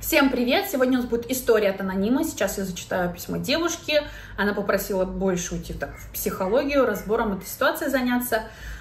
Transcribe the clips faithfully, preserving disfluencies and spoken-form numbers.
Всем привет! Сегодня у нас будет история от анонима. Сейчас я зачитаю письмо девушки. Она попросила больше уйти так, в психологию, разбором этой ситуации заняться.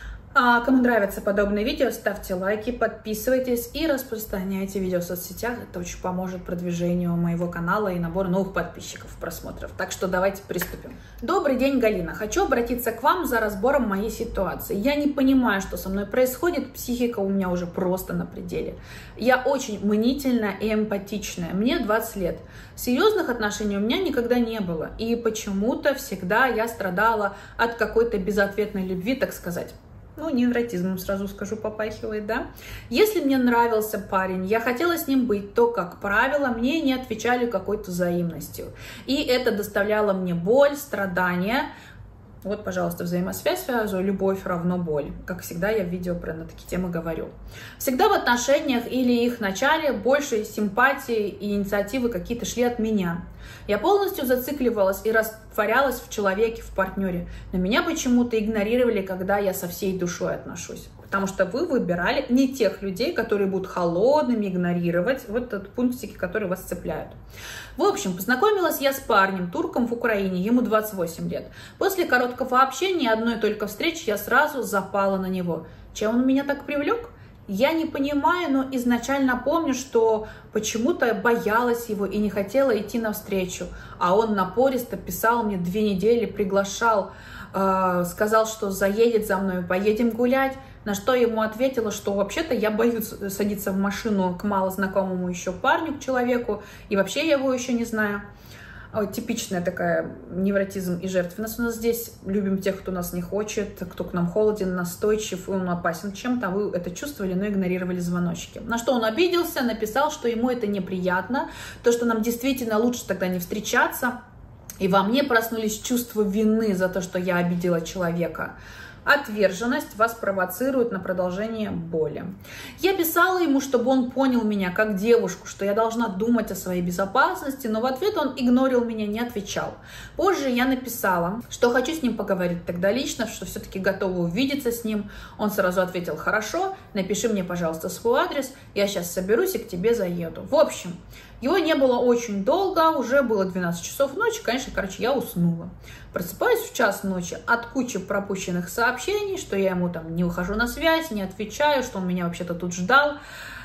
А кому нравятся подобные видео, ставьте лайки, подписывайтесь и распространяйте видео в соцсетях. Это очень поможет продвижению моего канала и набору новых подписчиков, просмотров. Так что давайте приступим. Добрый день, Галина. Хочу обратиться к вам за разбором моей ситуации. Я не понимаю, что со мной происходит. Психика у меня уже просто на пределе. Я очень мнительная и эмпатичная. Мне двадцать лет. Серьезных отношений у меня никогда не было. И почему-то всегда я страдала от какой-то безответной любви, так сказать. Ну, невротизмом, сразу скажу, попахивает, да? Если мне нравился парень, я хотела с ним быть, то, как правило, мне не отвечали какой-то взаимностью. И это доставляло мне боль, страдания. Вот, пожалуйста, взаимосвязь сразу, любовь равно боль. Как всегда, я в видео про на такие темы говорю. Всегда в отношениях или их начале больше симпатии и инициативы какие-то шли от меня. Я полностью зацикливалась и растворялась в человеке, в партнере. Но меня почему-то игнорировали, когда я со всей душой отношусь. Потому что вы выбирали не тех людей, которые будут холодными, игнорировать вот этот пунктики, которые вас цепляют. В общем, познакомилась я с парнем, турком в Украине, ему двадцать восемь лет. После короткого общения, одной только встречи, я сразу запала на него. Чем он меня так привлек? Я не понимаю, но изначально помню, что почему-то боялась его и не хотела идти навстречу. А он напористо писал мне две недели, приглашал, э, сказал, что заедет за мной, поедем гулять. На что я ему ответила, что вообще-то я боюсь садиться в машину к малознакомому еще парню, к человеку, и вообще я его еще не знаю. Типичная такая невротизм и жертвенность у нас здесь. Любим тех, кто нас не хочет, кто к нам холоден, настойчив, и он опасен чем-то. Вы это чувствовали, но игнорировали звоночки. На что он обиделся, написал, что ему это неприятно, то, что нам действительно лучше тогда не встречаться. И во мне проснулись чувства вины за то, что я обидела человека. Отверженность вас провоцирует на продолжение боли. Я писала ему, чтобы он понял меня как девушку, что я должна думать о своей безопасности, но в ответ он игнорил меня, не отвечал. Позже я написала, что хочу с ним поговорить тогда лично, что все-таки готова увидеться с ним. Он сразу ответил: хорошо, напиши мне, пожалуйста, свой адрес, я сейчас соберусь и к тебе заеду. В общем, его не было очень долго, уже было двенадцать часов ночи, конечно, короче, я уснула. Просыпаюсь в час ночи от кучи пропущенных сообщений, что я ему там не выхожу на связь, не отвечаю, что он меня вообще-то тут ждал.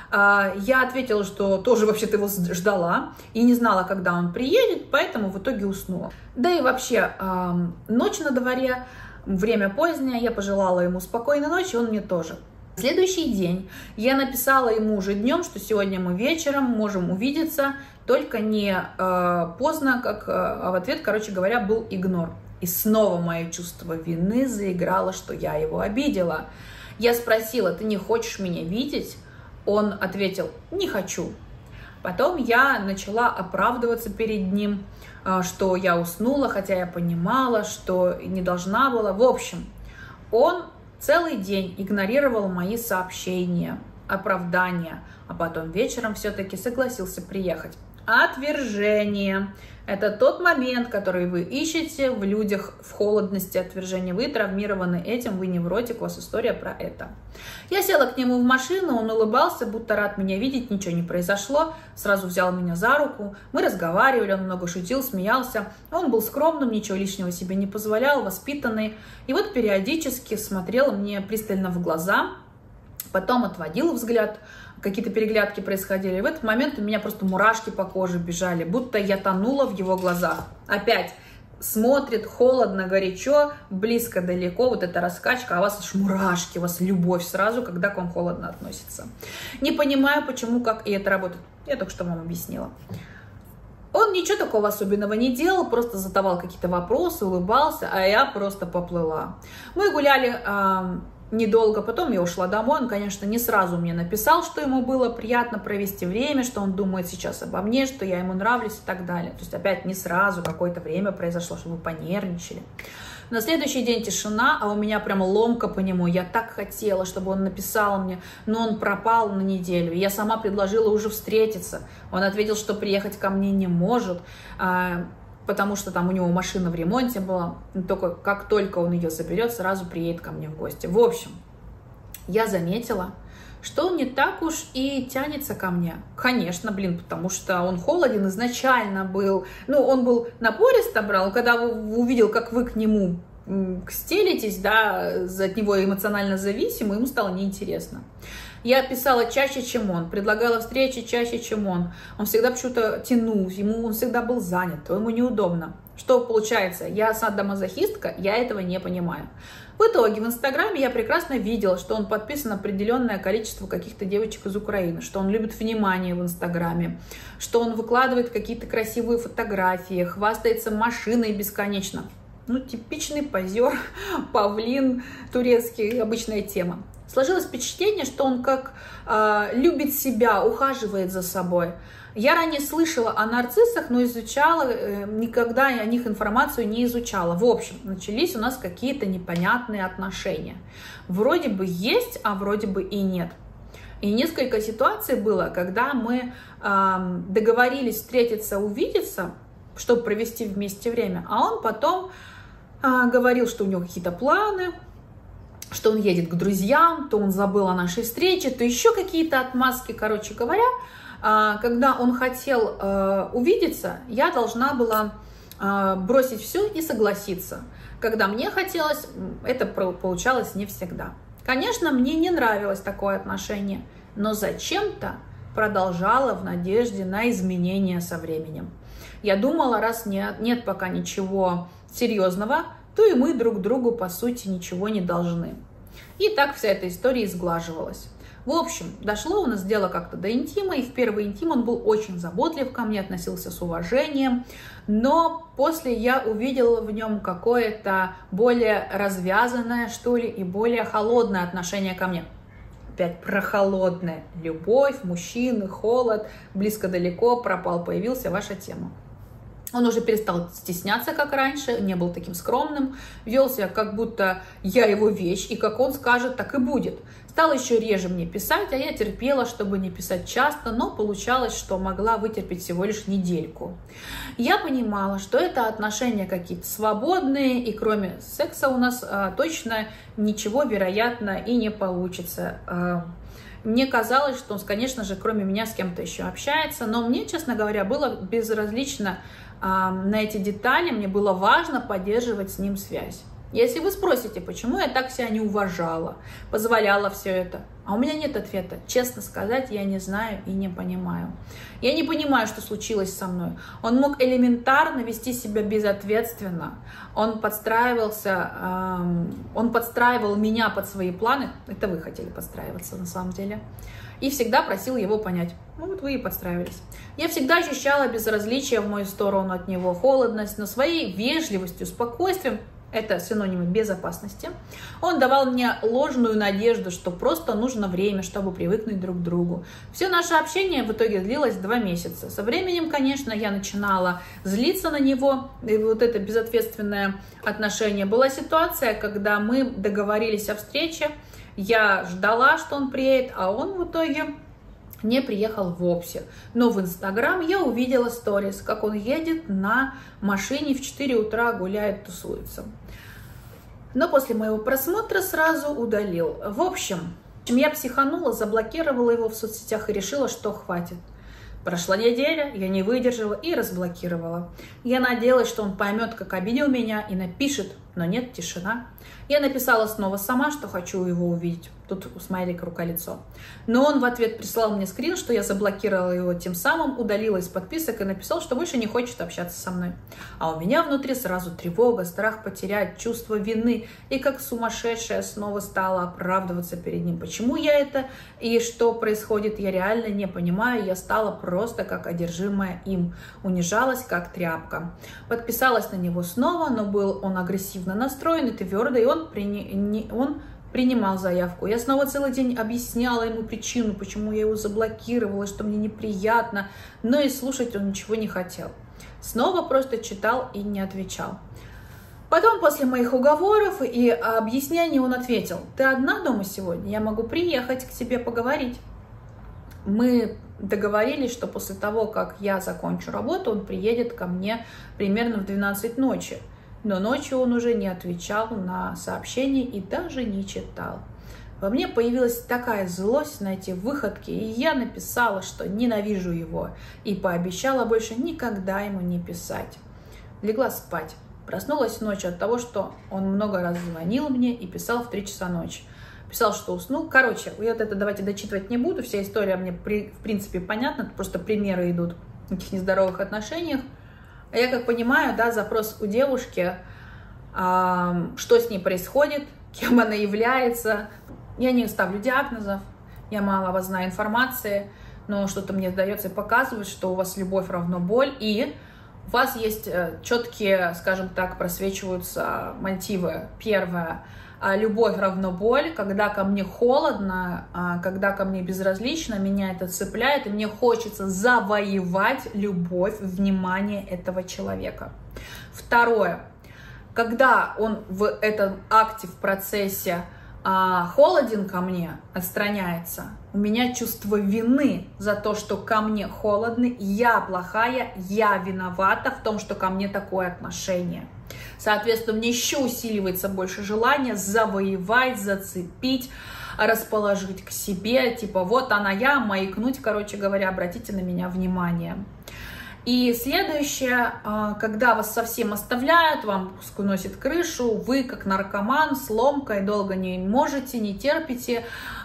Я ответила, что тоже вообще-то его ждала и не знала, когда он приедет, поэтому в итоге уснула. Да и вообще, ночь на дворе, время позднее, я пожелала ему спокойной ночи, он мне тоже. Следующий день я написала ему уже днем, что сегодня мы вечером можем увидеться, только не э, поздно, как, э, а в ответ, короче говоря, был игнор. И снова мое чувство вины заиграло, что я его обидела. Я спросила: ты не хочешь меня видеть? Он ответил: не хочу. Потом я начала оправдываться перед ним, э, что я уснула, хотя я понимала, что не должна была. В общем, он целый день игнорировал мои сообщения, оправдания, а потом вечером все-таки согласился приехать. Отвержение. Это тот момент, который вы ищете в людях, в холодности отвержения. Вы травмированы этим, вы невротик, у вас история про это. Я села к нему в машину, он улыбался, будто рад меня видеть, ничего не произошло. Сразу взял меня за руку, мы разговаривали, он много шутил, смеялся. Он был скромным, ничего лишнего себе не позволял, воспитанный. И вот периодически смотрел мне пристально в глаза, потом отводил взгляд, какие-то переглядки происходили. И в этот момент у меня просто мурашки по коже бежали, будто я тонула в его глазах. Опять смотрит холодно, горячо, близко, далеко, вот эта раскачка, а у вас аж мурашки, у вас любовь сразу, когда к вам холодно относится. Не понимаю, почему, как и это работает. Я только что вам объяснила. Он ничего такого особенного не делал, просто задавал какие-то вопросы, улыбался, а я просто поплыла. Мы гуляли э, недолго, потом я ушла домой. Он, конечно, не сразу мне написал, что ему было приятно провести время, что он думает сейчас обо мне, что я ему нравлюсь и так далее. То есть опять не сразу, какое-то время произошло, чтобы вы понервничали. На следующий день тишина, а у меня прям ломка по нему. Я так хотела, чтобы он написал мне, но он пропал на неделю. Я сама предложила уже встретиться. Он ответил, что приехать ко мне не может, потому что там у него машина в ремонте была. Только как только он ее заберет, сразу приедет ко мне в гости. В общем, я заметила, что он не так уж и тянется ко мне. Конечно, блин, потому что он холоден изначально был. Ну, он был напористо брал, когда увидел, как вы к нему стелитесь, да, от него эмоционально зависимы, ему стало неинтересно. Я писала чаще, чем он, предлагала встречи чаще, чем он. Он всегда почему-то тянул, ему он всегда был занят, то ему неудобно. Что получается? Я садомазохистка, я этого не понимаю. В итоге в Инстаграме я прекрасно видела, что он подписан на определенное количество каких-то девочек из Украины, что он любит внимание в Инстаграме, что он выкладывает какие-то красивые фотографии, хвастается машиной бесконечно. Ну, типичный позер, павлин турецкий, обычная тема. Сложилось впечатление, что он как э, любит себя, ухаживает за собой. Я ранее слышала о нарциссах, но изучала, э, никогда о них информацию не изучала. В общем, начались у нас какие-то непонятные отношения. Вроде бы есть, а вроде бы и нет. И несколько ситуаций было, когда мы э, договорились встретиться, увидеться, чтобы провести вместе время, а он потом э, говорил, что у него какие-то планы, что он едет к друзьям, то он забыл о нашей встрече, то еще какие-то отмазки. Короче говоря, когда он хотел увидеться, я должна была бросить все и согласиться. Когда мне хотелось, это получалось не всегда. Конечно, мне не нравилось такое отношение, но зачем-то продолжала в надежде на изменения со временем. Я думала, раз нет, нет пока ничего серьезного, то и мы друг другу, по сути, ничего не должны. И так вся эта история изглаживалась. В общем, дошло у нас дело как-то до интима, и в первый интим он был очень заботлив ко мне, относился с уважением, но после я увидела в нем какое-то более развязанное, что ли, и более холодное отношение ко мне. Опять про холодное. Любовь, мужчины, холод, близко-далеко, пропал, появился, ваша тема. Он уже перестал стесняться, как раньше, не был таким скромным, вел себя, как будто я его вещь, и как он скажет, так и будет. Стал еще реже мне писать, а я терпела, чтобы не писать часто, но получалось, что могла вытерпеть всего лишь недельку. Я понимала, что это отношения какие-то свободные, и кроме секса у нас а, точно ничего, вероятно, и не получится. А, Мне казалось, что он, конечно же, кроме меня с кем-то еще общается, но мне, честно говоря, было безразлично а, на эти детали, мне было важно поддерживать с ним связь. Если вы спросите, почему я так себя не уважала, позволяла все это, а у меня нет ответа. Честно сказать, я не знаю и не понимаю. Я не понимаю, что случилось со мной. Он мог элементарно вести себя безответственно. Он подстраивался, эм, он подстраивал меня под свои планы. Это вы хотели подстраиваться на самом деле. И всегда просил его понять. Ну вот вы и подстраивались. Я всегда ощущала безразличие в мою сторону от него, холодность, но своей вежливостью, спокойствием, это синонимы безопасности, он давал мне ложную надежду, что просто нужно время, чтобы привыкнуть друг к другу. Все наше общение в итоге длилось два месяца. Со временем, конечно, я начинала злиться на него, и вот это безответственное отношение. Была ситуация, когда мы договорились о встрече, я ждала, что он приедет, а он в итоге не приехал вовсе. Но в Инстаграм я увидела сторис, как он едет на машине в четыре утра, гуляет, тусуется. Но после моего просмотра сразу удалил. В общем, я психанула, заблокировала его в соцсетях и решила, что хватит. Прошла неделя, я не выдержала и разблокировала. Я надеялась, что он поймет, как обидел меня, и напишет, но нет, тишина. Я написала снова сама, что хочу его увидеть. Тут смайлик рука-лицо. Но он в ответ прислал мне скрин, что я заблокировала его, тем самым удалила из подписок и написал, что больше не хочет общаться со мной. А у меня внутри сразу тревога, страх потерять, чувство вины. И как сумасшедшая снова стала оправдываться перед ним. Почему я это и что происходит, я реально не понимаю. Я стала просто как одержимая им. Унижалась как тряпка. Подписалась на него снова, но был он агрессивно настроен и твердо, и он, при... не... он принимал заявку. Я снова целый день объясняла ему причину, почему я его заблокировала, что мне неприятно, но и слушать он ничего не хотел. Снова просто читал и не отвечал. Потом, после моих уговоров и объяснений, он ответил: «Ты одна дома сегодня? Я могу приехать к тебе поговорить». Мы договорились, что после того, как я закончу работу, он приедет ко мне примерно в двенадцать ночи. Но ночью он уже не отвечал на сообщения и даже не читал. во мне появилась такая злость на эти выходки, и я написала, что ненавижу его, и пообещала больше никогда ему не писать. Легла спать. Проснулась ночью от того, что он много раз звонил мне и писал в три часа ночи. Писал, что уснул. Короче, я вот это давайте дочитывать не буду, вся история мне при, в принципе понятна, просто примеры идут в таких нездоровых отношениях. А я как понимаю, да, запрос у девушки, э, что с ней происходит, кем она является. Я не ставлю диагнозов, я мало о вас знаю информации, но что-то мне удается показывать, что у вас любовь равно боль, и у вас есть четкие, скажем так, просвечиваются мотивы. Первое. Любовь равно боль. Когда ко мне холодно, когда ко мне безразлично, меня это цепляет, и мне хочется завоевать любовь, внимание этого человека. Второе. Когда он в этом акте, в процессе а, холоден ко мне, отстраняется, у меня чувство вины за то, что ко мне холодно, я плохая, я виновата в том, что ко мне такое отношение. Соответственно, мне еще усиливается больше желание завоевать, зацепить, расположить к себе, типа вот она я, маякнуть, короче говоря, обратите на меня внимание. И следующее, когда вас совсем оставляют, вам сносит крышу, вы как наркоман с ломкой долго не можете, не терпите,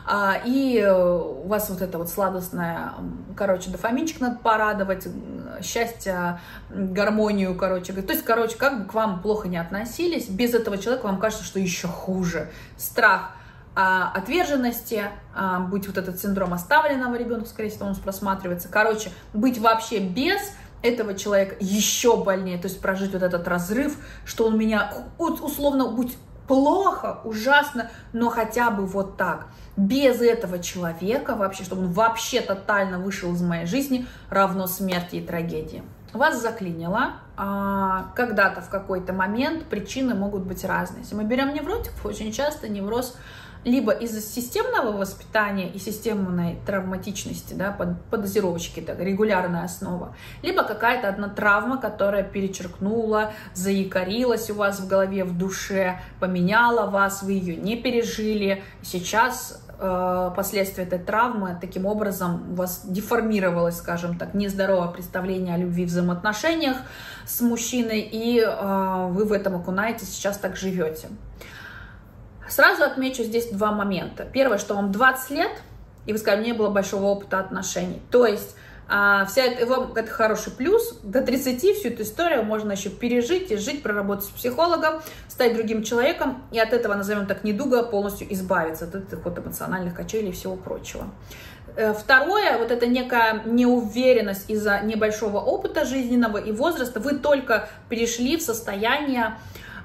и у вас вот это вот сладостное, короче, дофаминчик надо порадовать, счастье, гармонию, короче. То есть, короче, как бы к вам плохо не относились, без этого человека вам кажется, что еще хуже. Страх отверженности, быть вот этот синдром оставленного ребенка, скорее всего, он просматривается. Короче, быть вообще без этого человека еще больнее, то есть прожить вот этот разрыв, что он меня, условно, будь плохо, ужасно, но хотя бы вот так. Без этого человека вообще, чтобы он вообще тотально вышел из моей жизни, равно смерти и трагедии. Вас заклинило, когда-то в какой-то момент причины могут быть разные. Если мы берем невротиков, очень часто невроз либо из-за системного воспитания и системной травматичности, да, под, по дозировочке, это регулярная основа, либо какая-то одна травма, которая перечеркнула, заякорилась у вас в голове, в душе, поменяла вас, вы ее не пережили. Сейчас э, последствия этой травмы таким образом у вас деформировалось, скажем так, нездоровое представление о любви, взаимоотношениях с мужчиной, и э, вы в этом окунаетесь, сейчас так живете. Сразу отмечу здесь два момента. Первое, что вам двадцать лет, и вы сказали, не было большого опыта отношений. То есть а, вся это, вам, это хороший плюс. До тридцати всю эту историю можно еще пережить и жить, проработать с психологом, стать другим человеком, и от этого, назовем так, недуга полностью избавиться, от этих вот эмоциональных качелей и всего прочего. Второе, вот это некая неуверенность из-за небольшого опыта жизненного и возраста. Вы только перешли в состояние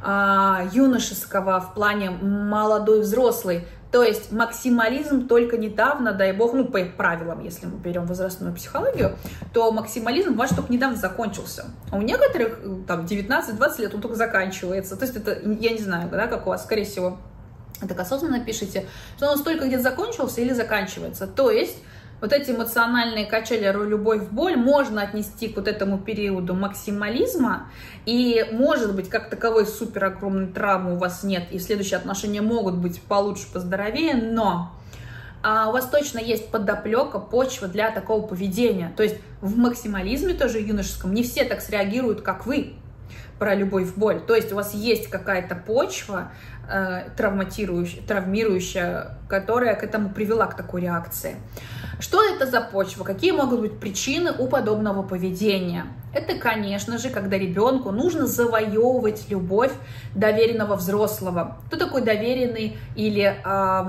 юношеского в плане молодой взрослый, то есть максимализм только недавно, дай бог, ну по правилам, если мы берем возрастную психологию, то максимализм ваш только недавно закончился, а у некоторых там девятнадцать-двадцать лет он только заканчивается, то есть это, я не знаю, да, как у вас, скорее всего, так осознанно пишите, что он столько где-то закончился или заканчивается, то есть вот эти эмоциональные качели, любовь, боль можно отнести к вот этому периоду максимализма, и может быть как таковой супер огромной травмы у вас нет, и следующие отношения могут быть получше, поздоровее, но а, у вас точно есть подоплека, почва для такого поведения. То есть в максимализме тоже юношеском не все так среагируют, как вы, про любовь, боль. То есть у вас есть какая-то почва э, травматирующая, травмирующая, которая к этому привела, к такой реакции. Что это за почва? Какие могут быть причины у подобного поведения? Это, конечно же, когда ребенку нужно завоевывать любовь доверенного взрослого. Кто такой доверенный или э,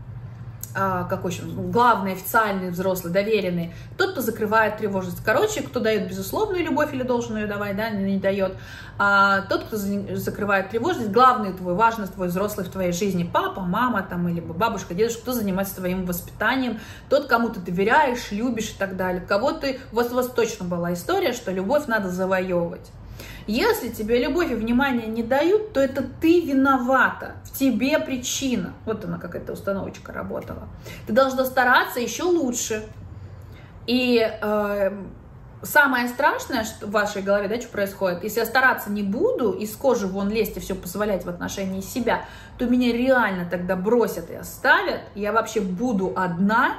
э, какой еще? Главный, официальный взрослый, доверенный? Тот, кто закрывает тревожность. Короче, кто дает безусловную любовь или должен ее давать, да, не дает. А тот, кто закрывает тревожность, главный твой, важный твой взрослый в твоей жизни, папа, мама там, или бабушка, дедушка, кто занимается твоим воспитанием, тот, кому ты доверяешь, любишь и так далее. Кого ты, у вас, у вас точно была история, что любовь надо завоевывать. Если тебе любовь и внимание не дают, то это ты виновата, в тебе причина. Вот она, как эта установочка работала. Ты должна стараться еще лучше. И э, самое страшное, что в вашей голове, да, что происходит, если я стараться не буду, из кожи вон лезть и все позволять в отношении себя, то меня реально тогда бросят и оставят, я вообще буду одна,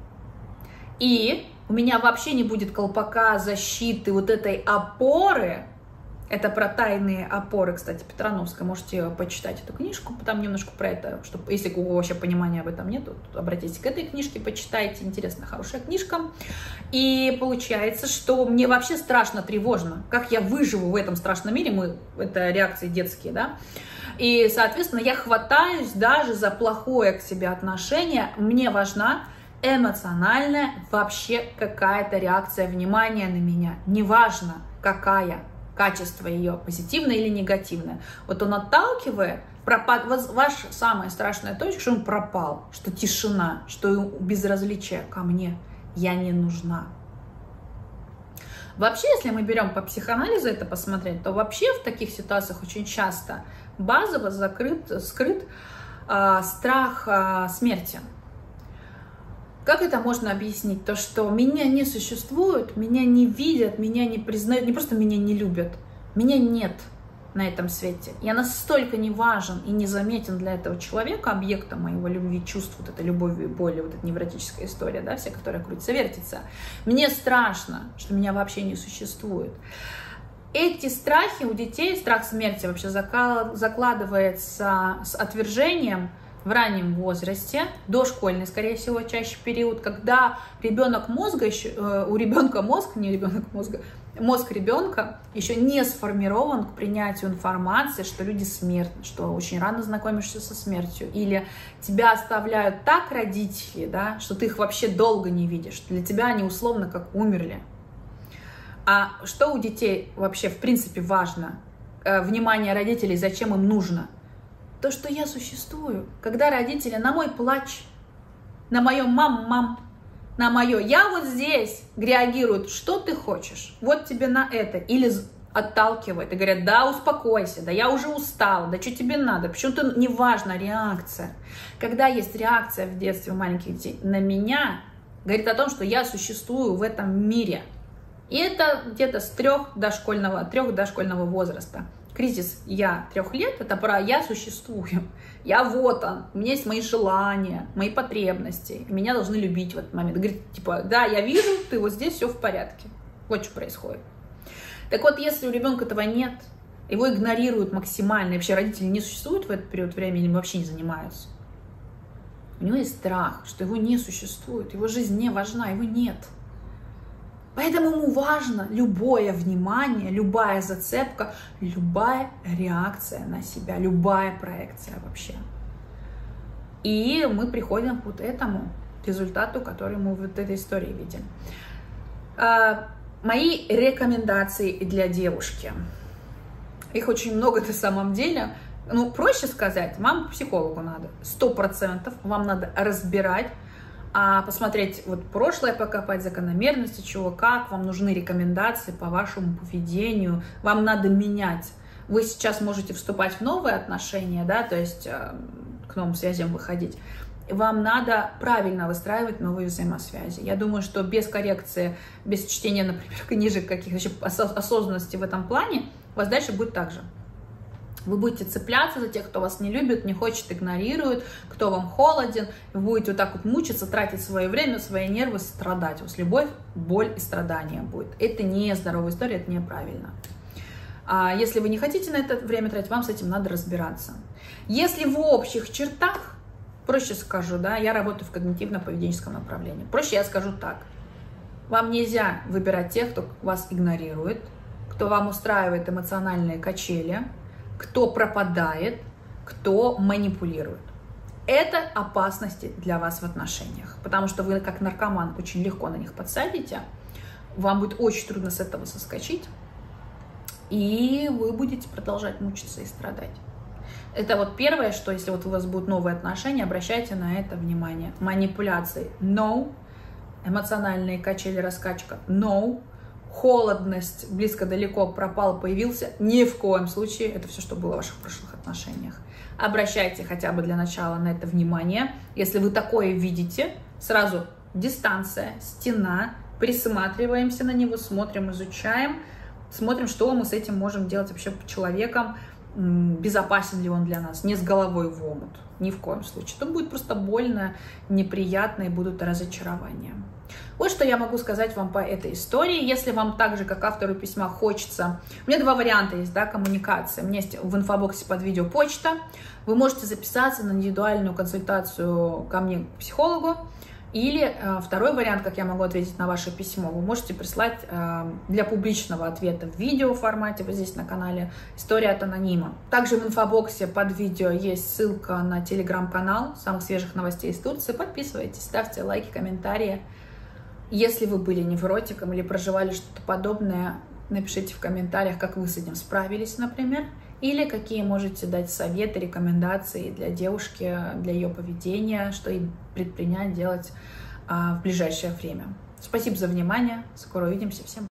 и у меня вообще не будет колпака, защиты, вот этой опоры. Это про тайные опоры, кстати, Петрановская. Можете почитать эту книжку, там немножко про это, чтобы, если у кого вообще понимания об этом нет, то обратитесь к этой книжке, почитайте. Интересная, хорошая книжка. И получается, что мне вообще страшно, тревожно. Как я выживу в этом страшном мире? Мы, это реакции детские, да? И, соответственно, я хватаюсь даже за плохое к себе отношение. Мне важна эмоциональная вообще какая-то реакция внимания на меня. Неважно, какая. Качество ее, позитивное или негативное. Вот он отталкивает, пропад, ваша самая страшная точка, что он пропал, что тишина, что безразличие ко мне, я не нужна. Вообще, если мы берем по психоанализу это посмотреть, то вообще в таких ситуациях очень часто базово закрыт, скрыт э, страх э, смерти. Как это можно объяснить? То, что меня не существует, меня не видят, меня не признают, не просто меня не любят, меня нет на этом свете. Я настолько не важен и незаметен для этого человека, объекта моего любви, чувств, вот этой любови и боли, вот эта невротическая история, да, вся, которая крутится, вертится. Мне страшно, что меня вообще не существует. Эти страхи у детей, страх смерти вообще закладывается с отвержением в раннем возрасте, дошкольный, скорее всего, чаще период, когда ребенок мозга, еще, у ребенка мозг, не ребенок мозга, мозг ребенка еще не сформирован к принятию информации, что люди смертны, что очень рано знакомишься со смертью, или тебя оставляют так родители, да, что ты их вообще долго не видишь, для тебя они условно как умерли. А что у детей вообще в принципе важно? Внимание родителей, зачем им нужно? То, что я существую. Когда родители на мой плач, на мое мам-мам, на мое «я вот здесь» реагируют, что ты хочешь, вот тебе на это, или отталкивают и говорят: да, успокойся, да я уже устала, да что тебе надо, почему-то неважно реакция. Когда есть реакция в детстве у маленьких детей на меня, говорит о том, что я существую в этом мире. И это где-то с трех дошкольного, трех дошкольного возраста. Кризис «я» трех лет — это про «я существую», «я вот он», у меня есть мои желания, мои потребности, меня должны любить в этот момент. Говорит, типа, да, я вижу, ты вот здесь, все в порядке. Вот что происходит. Так вот, если у ребенка этого нет, его игнорируют максимально, и вообще родители не существуют в этот период времени, им вообще не занимаются, у него есть страх, что его не существует, его жизнь не важна, его нет. Поэтому ему важно любое внимание, любая зацепка, любая реакция на себя, любая проекция вообще. И мы приходим к вот этому результату, который мы в этой истории видим. Мои рекомендации для девушки. Их очень много на самом деле. Ну, проще сказать, вам к психологу надо. Сто процентов вам надо разбирать, а посмотреть вот прошлое, покопать закономерности, чего, как, вам нужны рекомендации по вашему поведению, вам надо менять. Вы сейчас можете вступать в новые отношения, да, то есть э, к новым связям выходить. Вам надо правильно выстраивать новые взаимосвязи. Я думаю, что без коррекции, без чтения, например, книжек каких-то, осознанности в этом плане, у вас дальше будет так же. Вы будете цепляться за тех, кто вас не любит, не хочет, игнорирует, кто вам холоден. Вы будете вот так вот мучиться, тратить свое время, свои нервы, страдать. У вас любовь, боль и страдания будет. Это не здоровая история, это неправильно. А если вы не хотите на это время тратить, вам с этим надо разбираться. Если в общих чертах, проще скажу, да, я работаю в когнитивно-поведенческом направлении. Проще я скажу так. Вам нельзя выбирать тех, кто вас игнорирует, кто вам устраивает эмоциональные качели, кто пропадает, кто манипулирует. Это опасности для вас в отношениях, потому что вы, как наркоман, очень легко на них подсадите, вам будет очень трудно с этого соскочить, и вы будете продолжать мучиться и страдать. Это вот первое, что если вот у вас будут новые отношения, обращайте на это внимание. Манипуляции – no. Эмоциональные качели, раскачка – no. Холодность, близко-далеко, пропал, появился, ни в коем случае. Это все, что было в ваших прошлых отношениях. Обращайте хотя бы для начала на это внимание. Если вы такое видите, сразу дистанция, стена, присматриваемся на него, смотрим, изучаем, смотрим, что мы с этим можем делать вообще человеком, безопасен ли он для нас, не с головой в омут, ни в коем случае. Это будет просто больно, неприятно и будут разочарования. Вот что я могу сказать вам по этой истории. Если вам так же, как автору письма, хочется... У меня два варианта есть, да, коммуникации. У меня есть в инфобоксе под видео почта. Вы можете записаться на индивидуальную консультацию ко мне, к психологу. Или э, второй вариант, как я могу ответить на ваше письмо, вы можете прислать э, для публичного ответа в видео формате, вот здесь на канале «История от анонима». Также в инфобоксе под видео есть ссылка на телеграм-канал самых свежих новостей из Турции. Подписывайтесь, ставьте лайки, комментарии. Если вы были невротиком или проживали что-то подобное, напишите в комментариях, как вы с этим справились, например. Или какие можете дать советы, рекомендации для девушки, для ее поведения, что ей предпринять, делать а, в ближайшее время. Спасибо за внимание. Скоро увидимся. Всем пока.